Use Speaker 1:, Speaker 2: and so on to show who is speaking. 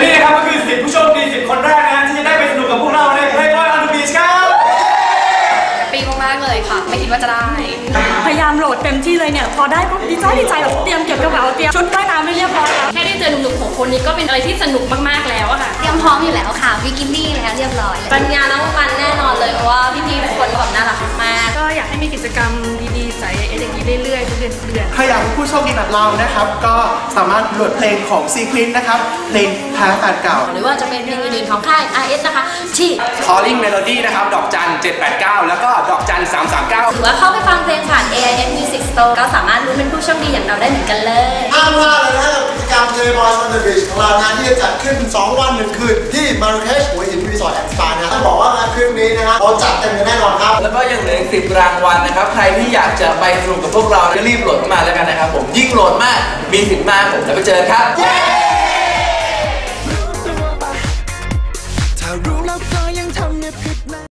Speaker 1: นี่นะครับก็คือ10 ผู้โชคดี10 คนแรกนะที่จะได้ไปสนุกกับพวกเราใน Playboy on the Beach ครับ
Speaker 2: แฮปปี้มากๆเลยค่ะไม่คิดว่าจะได้
Speaker 3: พยายามโหลดเต็มที่เลยเนี่ยพอได้ปุ๊บดีใจแบบเตรียมเก็บกระเป๋าเตรียมชุดว่ายน้ำไม่เรียบร้อยแล้ว
Speaker 2: แค่ได้เจอหนุ่มๆของคนนี้ก็เป็นอะไรที่สนุกมากๆแล้วอะค่ะ
Speaker 4: เตรียมพร้อมอยู่แล้วค่ะบิกินี่แล้วเรียบร้อย
Speaker 2: ปัญญาน้องปันแน่นอนเลยเพราะว่าพี่ๆทุกคนแบบน่ารักมาก
Speaker 3: ก็อยากให้มีกิจกรรมดีๆใส่อย่างนี้เรื่อยๆทุกเดือน
Speaker 5: ใครอยากเป็นผู้โชคดีแบบเรานะครับก็สามารถโหลดเพลงของซีควินนะครับเพลงแพ้แฟนเก่า
Speaker 2: หรือว่าจะเป็นเพลงอื่นๆของค่าย RS นะคะที่
Speaker 1: Calling Melody นะครับดอกจัน789แล้วก็ดอกจัน339
Speaker 2: หรือว่าเข้าไปฟังเพลงผ่าน AIS Music Store ก็สามารถลุ้นเป็นผู้โชคดีอย่างเราได้เหมือนกันเลย
Speaker 6: ห้ามพลาดเลยนะกับกิจกรรม Playboy on the Beach ของเรานะที่จะจัดขึ้น2 วัน 1 คืนที่มาราเคชหัวหินรีสอร์ทแอนด์สปานะต้องบอกว่างานคืนนี้นะครับเราจัดเต็มกันแน่นอนครับ
Speaker 1: แล้วก็ยังเหลืออีก10 รางวัลนะครับใครที่อยากจะไปสนุกกับพวกเราก็รีบโหลดเข้ามาแล้วกันนะครับผมยิ่งโหลดมากมีสิทธิ์มากผมจะไปเจอครับถ้ารู้แล้วก็ยังทำเนี่ยผิดนะ